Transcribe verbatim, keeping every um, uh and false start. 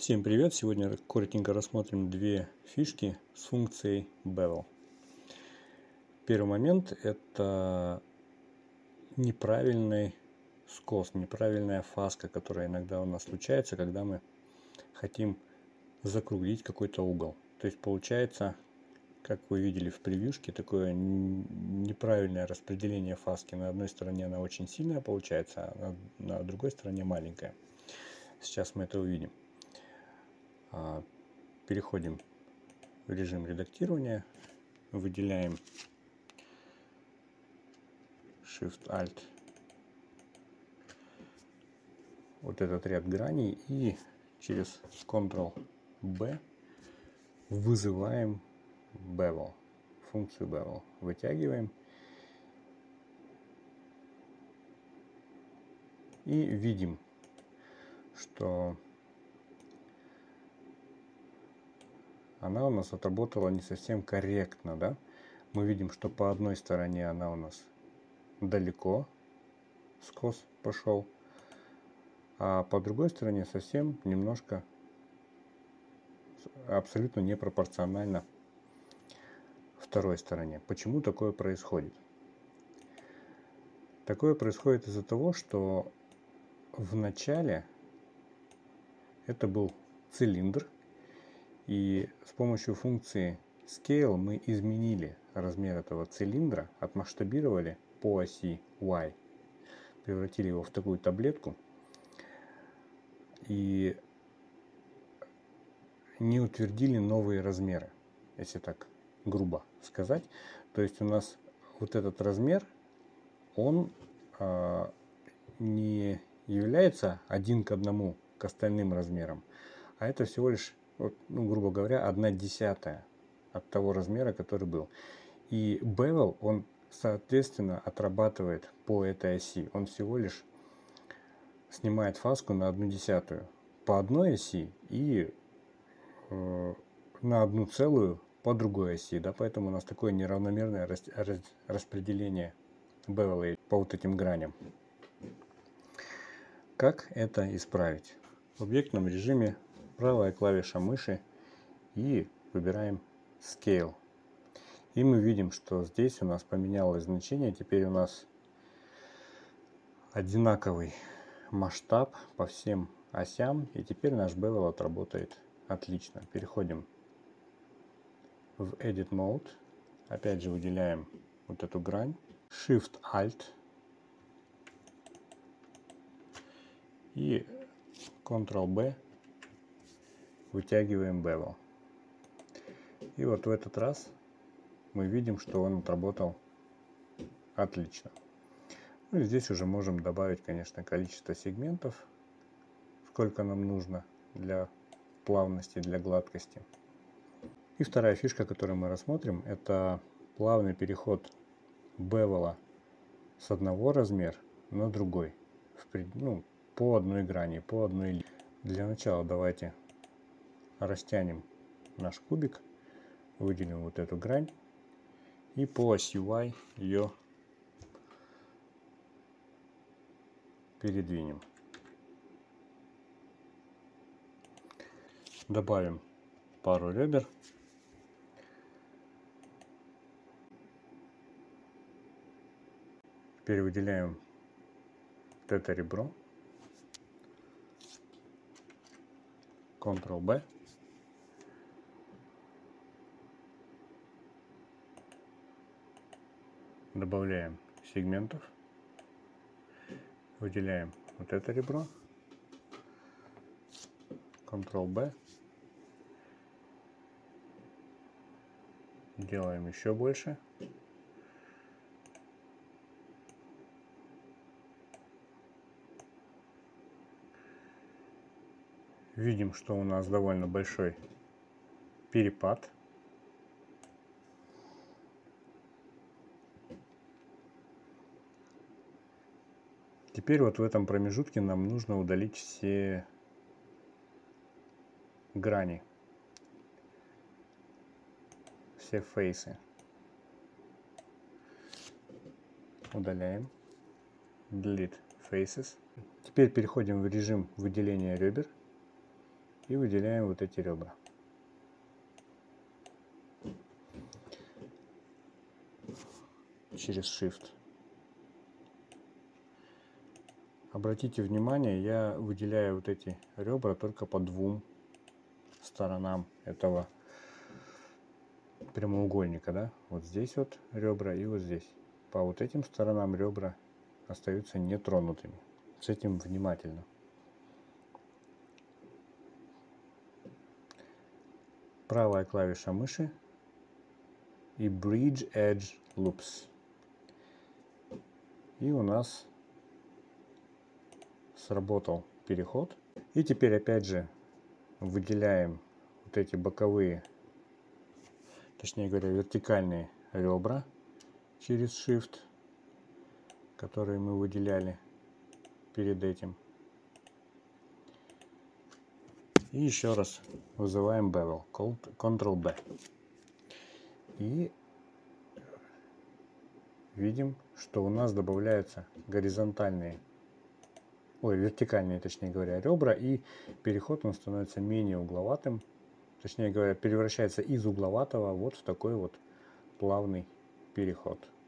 Всем привет! Сегодня коротенько рассмотрим две фишки с функцией Bevel. Первый момент – это неправильный скос, неправильная фаска, которая иногда у нас случается, когда мы хотим закруглить какой-то угол. То есть получается, как вы видели в превьюшке, такое неправильное распределение фаски. На одной стороне она очень сильная получается, а на, на другой стороне маленькая. Сейчас мы это увидим. Переходим в режим редактирования, выделяем Shift-Alt вот этот ряд граней и через контрол-бэ вызываем Bevel, функцию Bevel. Вытягиваем и видим, что она у нас отработала не совсем корректно, да? Мы видим, что по одной стороне она у нас далеко скос пошел, а по другой стороне совсем немножко абсолютно непропорционально второй стороне. Почему такое происходит? Такое происходит из-за того, что в начале это был цилиндр, и с помощью функции Scale мы изменили размер этого цилиндра, отмасштабировали по оси Y, превратили его в такую таблетку и не утвердили новые размеры, если так грубо сказать. То есть у нас вот этот размер, он э, не является один к одному к остальным размерам, а это всего лишь, вот, ну, грубо говоря, одна десятая от того размера, который был. И Bevel, он, соответственно, отрабатывает по этой оси. Он всего лишь снимает фаску на одну десятую по одной оси и э, на одну целую по другой оси. Да? Поэтому у нас такое неравномерное рас, рас, распределение Bevel по вот этим граням. Как это исправить? В объектном режиме правая клавиша мыши и выбираем Scale. И мы видим, что здесь у нас поменялось значение. Теперь у нас одинаковый масштаб по всем осям. И теперь наш Bevel отработает отлично. Переходим в Edit Mode. Опять же выделяем вот эту грань. Shift-Alt. И контрол-бэ. Вытягиваем Bevel. И вот в этот раз мы видим, что он отработал отлично. Ну и здесь уже можем добавить, конечно, количество сегментов, сколько нам нужно для плавности, для гладкости. И вторая фишка, которую мы рассмотрим, это плавный переход Bevel с одного размера на другой, ну, по одной грани, по одной линии. Для начала давайте растянем наш кубик, выделим вот эту грань и по оси Y ее передвинем. Добавим пару ребер. Теперь выделяем вот это ребро. контрол-бэ. Добавляем сегментов. Выделяем вот это ребро. контрол-бэ. Делаем еще больше. Видим, что у нас довольно большой перепад. Теперь вот в этом промежутке нам нужно удалить все грани, все фейсы. Удаляем. Delete Faces. Теперь переходим в режим выделения ребер и выделяем вот эти ребра. Через Shift. Обратите внимание, я выделяю вот эти ребра только по двум сторонам этого прямоугольника, да? Вот здесь вот ребра и вот здесь. По вот этим сторонам ребра остаются нетронутыми. С этим внимательно. Правая клавиша мыши и Bridge Edge Loops. И у нас сработал переход. И теперь опять же выделяем вот эти боковые, точнее говоря, вертикальные ребра через Shift, которые мы выделяли перед этим. И еще раз вызываем Bevel, контрол бэ. И видим, что у нас добавляются горизонтальные, ой, вертикальные, точнее говоря, ребра, и переход он становится менее угловатым, точнее говоря, превращается из угловатого вот в такой вот плавный переход.